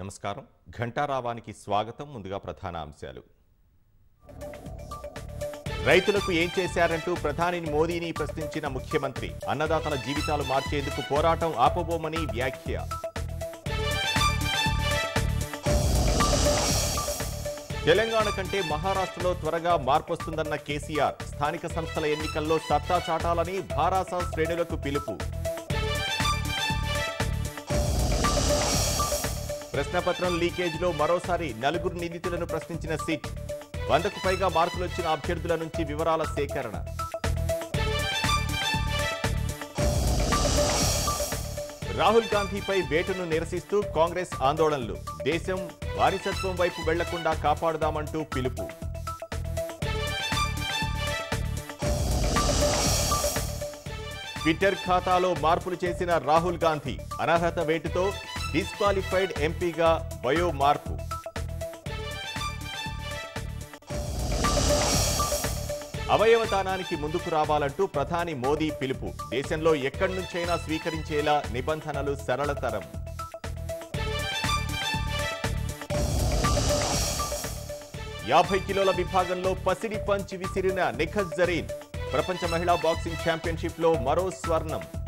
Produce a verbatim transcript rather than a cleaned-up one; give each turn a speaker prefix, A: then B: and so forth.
A: నమస్కారం ఘంటారావానికి స్వాగతం ముందుగా ప్రధాన అంశాలు రైతులకు ఏం చేశారంటూ ప్రధాని మోదీని ప్రశ్నించిన ముఖ్యమంత్రి అన్నదాతల జీవితాలు మార్చేందుకు పోరాటం ఆపబోమని వ్యాఖ్య తెలంగాణ కంటే మహారాష్ట్రలో త్వరగా మార్పు వస్తుందన్న కేసీఆర్ స్థానిక సంస్థల ఎన్నికల్లో సత్తా చాటాలని భారాస శ్రేణులకు పిలుపు ప్రశ్నపత్రం లీకేజ్లో మరోసారి నలుగురు నిందితులను ప్రశ్నించిన సిట్ వందకు పైగా మార్కులు వచ్చిన అభ్యర్థుల నుంచి వివరాల సేకరణ రాహుల్ గాంధీపై వేటును నిరసిస్తూ కాంగ్రెస్ ఆందోళనలు దేశం వారసత్వం వైపు వెళ్లకుండా కాపాడుదామంటూ పిలుపు ట్విట్టర్ ఖాతాలో మార్పులు చేసిన రాహుల్ గాంధీ అనర్హత వేటుతో డిస్క్వాలిఫైడ్ ఎంపీగా బయో మార్పు అవయవదానానికి ముందుకు రావాలంటూ ప్రధాని మోదీ పిలుపు దేశంలో ఎక్కడి నుంచైనా స్వీకరించేలా నిబంధనలు సరళతరం యాభై కిలోల విభాగంలో పసిడి పంచ్ విసిరిన నిఖత్ జరీన్ ప్రపంచ మహిళా బాక్సింగ్ ఛాంపియన్షిప్ లో మరో స్వర్ణం